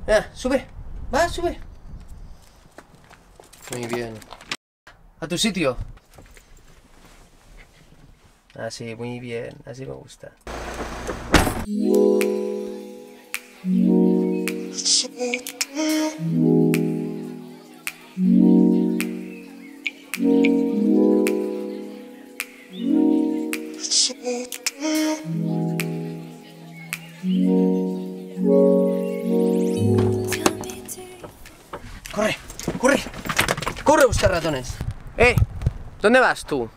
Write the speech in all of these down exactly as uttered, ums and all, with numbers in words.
Venga, sube. Va, sube. Muy bien. A tu sitio. Así, muy bien. Así me gusta. ¡Corre! ¡Corre! ¡Corre a buscar ratones! ¡Eh! ¿Dónde vas tú?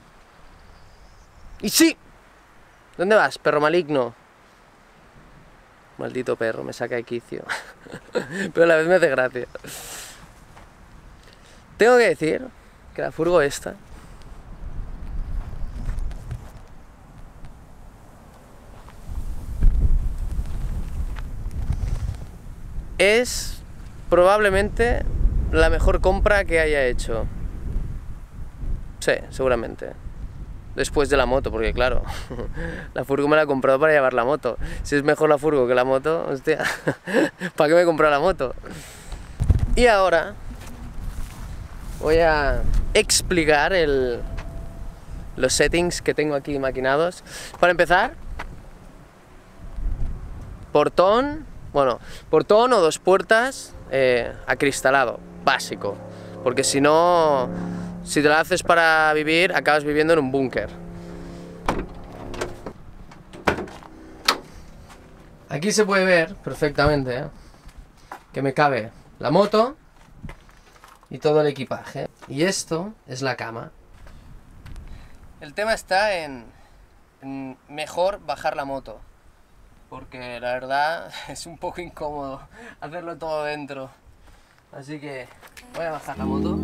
¡Y sí! ¿Dónde vas, perro maligno? Maldito perro, me saca de quicio. Pero a la vez me hace gracia. Tengo que decir que la furgo esta es probablemente la mejor compra que haya hecho. Sí, seguramente. Después de la moto, porque claro, la furgo me la he comprado para llevar la moto. Si es mejor la furgo que la moto, hostia, ¿para qué me he comprado la moto? Y ahora voy a explicar el, los settings que tengo aquí maquinados. Para empezar, portón, bueno, portón o dos puertas eh, acristalado, básico. Porque si no, si te la haces para vivir, acabas viviendo en un búnker. Aquí se puede ver perfectamente, ¿eh?, que me cabe la moto y todo el equipaje. Y esto es la cama. El tema está en, en mejor bajar la moto, porque la verdad es un poco incómodo hacerlo todo dentro. Así que voy a bajar la moto.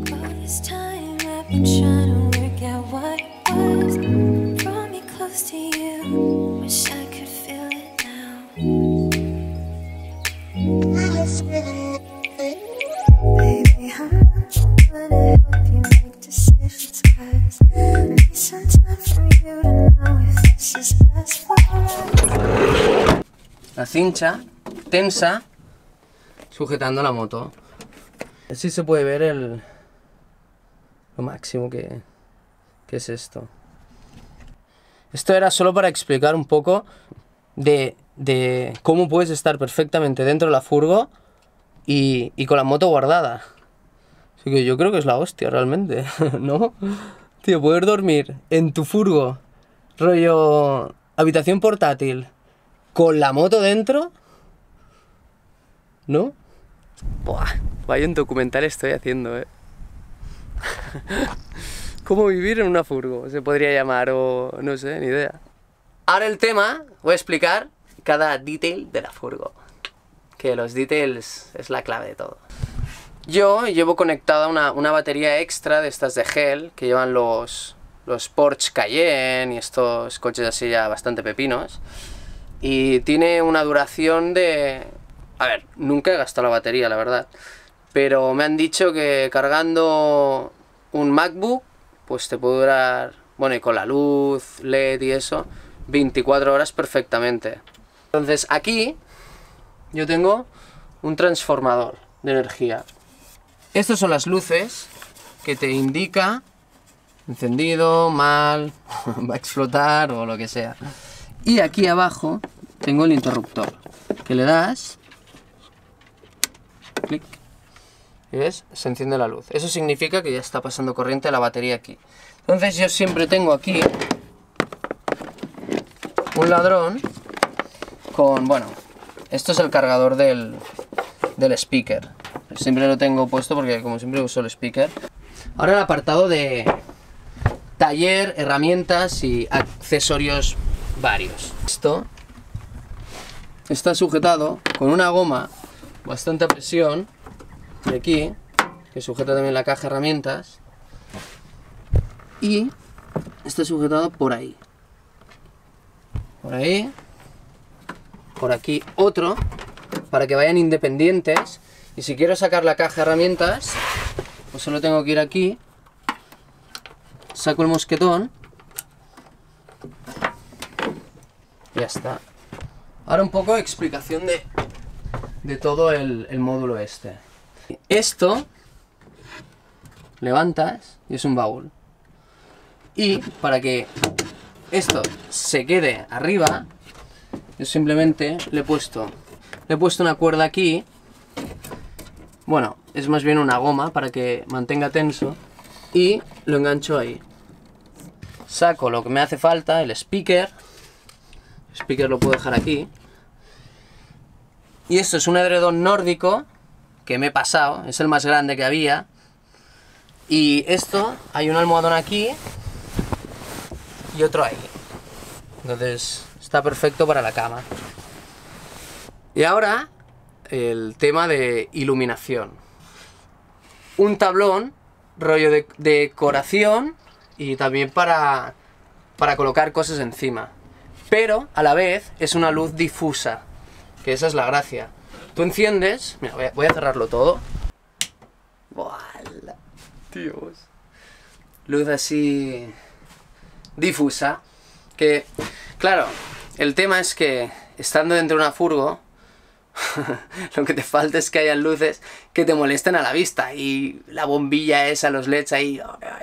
La cincha tensa sujetando la moto. Así se puede ver el lo máximo que, que es esto. Esto era solo para explicar un poco de, de cómo puedes estar perfectamente dentro de la furgo y, y con la moto guardada. Así que yo creo que es la hostia realmente, ¿no? Tío, poder dormir en tu furgo, rollo habitación portátil, con la moto dentro, ¿no? Buah, vaya un documental estoy haciendo, eh. ¿Cómo vivir en una furgo? Se podría llamar, o no sé, ni idea. Ahora el tema, voy a explicar cada detail de la furgo. Que los details es la clave de todo. Yo llevo conectada una, una batería extra de estas de gel que llevan los, los Porsche Cayenne y estos coches así ya bastante pepinos. Y tiene una duración de... A ver, nunca he gastado la batería, la verdad. Pero me han dicho que cargando un MacBook, pues te puede durar, bueno, y con la luz, L E D y eso, veinticuatro horas perfectamente. Entonces aquí yo tengo un transformador de energía. Estas son las luces que te indica encendido, mal, va a explotar o lo que sea. Y aquí abajo tengo el interruptor, que le das, clic, y ves, se enciende la luz. Eso significa que ya está pasando corriente a la batería aquí. Entonces yo siempre tengo aquí un ladrón con, bueno, esto es el cargador del, del speaker. Siempre lo tengo puesto porque como siempre uso el speaker. Ahora el apartado de taller, herramientas y accesorios varios. Esto está sujetado con una goma bastante a presión de aquí, que sujeta también la caja de herramientas, y está sujetado por ahí, por ahí, por aquí otro, para que vayan independientes. Y si quiero sacar la caja de herramientas, pues solo tengo que ir aquí, saco el mosquetón y ya está. Ahora un poco de explicación de de todo el, el módulo este. Esto levantas y es un baúl. Y para que esto se quede arriba, yo simplemente le he puesto, le he puesto una cuerda aquí. Bueno, es más bien una goma para que mantenga tenso. Y lo engancho ahí. Saco lo que me hace falta, el speaker. El speaker lo puedo dejar aquí. Y esto es un edredón nórdico que me he pasado, es el más grande que había. Y esto, hay un almohadón aquí y otro ahí. Entonces está perfecto para la cama. Y ahora el tema de iluminación. Un tablón, rollo de, de decoración y también para, para colocar cosas encima. Pero a la vez es una luz difusa, que esa es la gracia. Tú enciendes, mira, voy a, voy a cerrarlo todo. ¡Buala! Dios. Luz así difusa. Que, claro, el tema es que estando dentro de una furgo, lo que te falta es que haya luces que te molesten a la vista. Y la bombilla esa, los L E Ds ahí.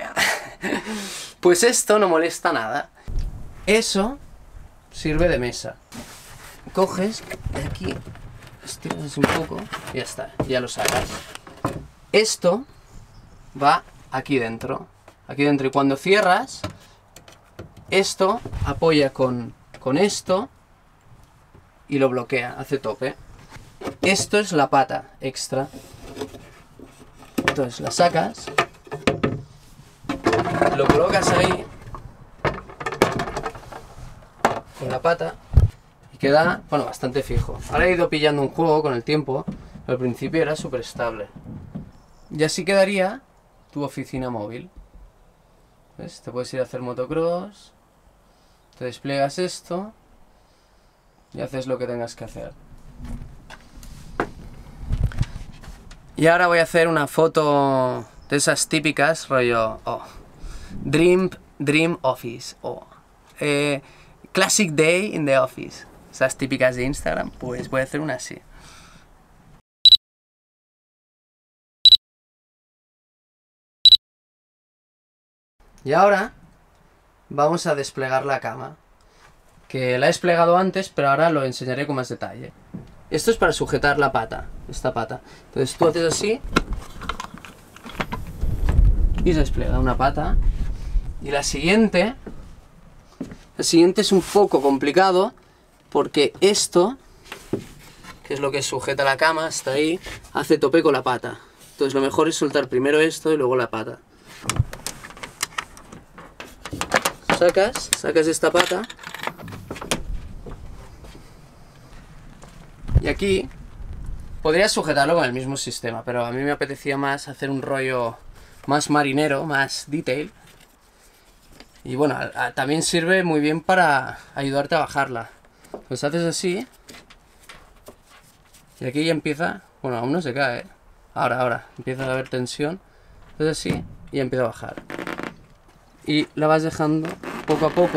Pues esto no molesta nada. Eso sirve de mesa. Coges de aquí, estiras un poco y ya está, ya lo sacas. Esto va aquí dentro. Aquí dentro. Y cuando cierras, esto apoya con, con esto y lo bloquea, hace tope. Esto es la pata extra. Entonces la sacas, lo colocas ahí con la pata y queda, bueno, bastante fijo. Ahora he ido pillando un juego con el tiempo, pero al principio era súper estable. Y así quedaría tu oficina móvil. ¿Ves? Te puedes ir a hacer motocross, te despliegas esto y haces lo que tengas que hacer. Y ahora voy a hacer una foto de esas típicas, rollo, oh, Dream, Dream Office, o oh, eh, Classic Day in the Office. Esas típicas de Instagram, pues voy a hacer una así. Y ahora vamos a desplegar la cama, que la he desplegado antes, pero ahora lo enseñaré con más detalle. Esto es para sujetar la pata, esta pata. Entonces tú haces así y se despliega una pata. Y la siguiente, la siguiente es un poco complicado porque esto, que es lo que sujeta la cama hasta ahí, hace tope con la pata. Entonces lo mejor es soltar primero esto y luego la pata. Sacas, sacas esta pata. Y aquí podrías sujetarlo con el mismo sistema, pero a mí me apetecía más hacer un rollo más marinero, más detail. Y bueno, a, a, también sirve muy bien para ayudarte a bajarla. Pues haces así. Y aquí ya empieza, bueno, aún no se cae. Ahora, ahora, empieza a haber tensión. Entonces así, y ya empieza a bajar. Y la vas dejando poco a poco.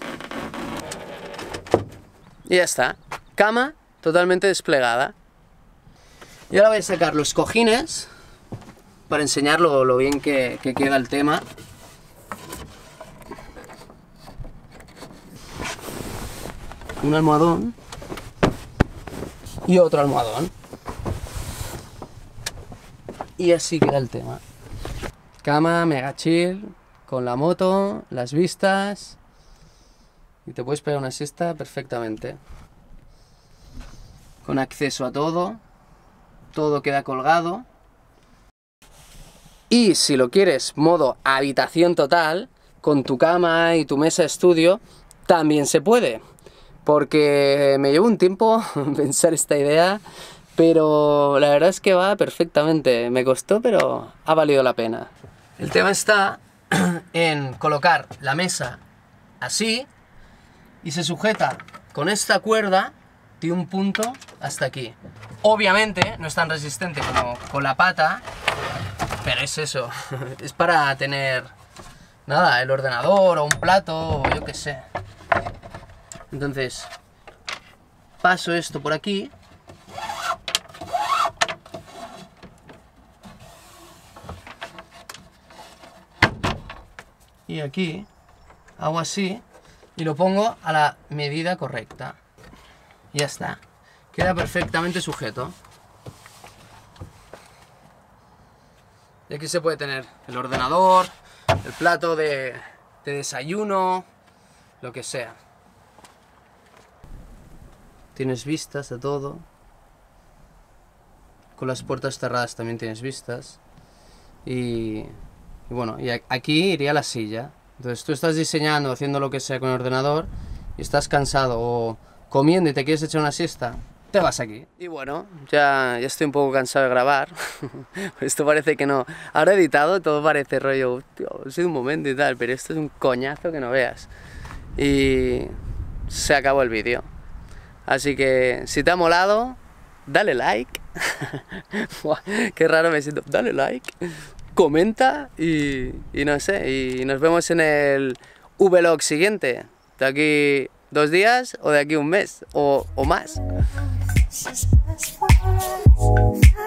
Y ya está. Cama totalmente desplegada. Y ahora voy a sacar los cojines para enseñar lo, lo bien que, que queda el tema. Un almohadón y otro almohadón. Y así queda el tema. Cama mega chill, con la moto, las vistas. Y te puedes pegar una siesta perfectamente. Con acceso a todo. Todo queda colgado. Y si lo quieres modo habitación total, con tu cama y tu mesa de estudio, también se puede. Porque me llevo un tiempo pensar esta idea, pero la verdad es que va perfectamente. Me costó, pero ha valido la pena. El tema está en colocar la mesa así y se sujeta con esta cuerda de un punto hasta aquí. Obviamente no es tan resistente como con la pata, pero es eso. Es para tener, nada, el ordenador o un plato o yo qué sé. Entonces, paso esto por aquí y aquí hago así y lo pongo a la medida correcta. Y ya está. Queda perfectamente sujeto. Y aquí se puede tener el ordenador, el plato de, de desayuno, lo que sea. Tienes vistas de todo. Con las puertas cerradas también tienes vistas. Y, y bueno, y aquí iría la silla. Entonces tú estás diseñando, haciendo lo que sea con el ordenador y estás cansado o comiendo y te quieres echar una siesta, te vas aquí. Y bueno, ya, ya estoy un poco cansado de grabar. Esto parece que no. Ahora editado todo parece rollo, tío, ha sido un momento y tal, pero esto es un coñazo que no veas. Y se acabó el vídeo. Así que si te ha molado, dale like. Qué raro me siento. Dale like, comenta y, y no sé. Y nos vemos en el vlog siguiente. De aquí dos días o de aquí un mes o, o más.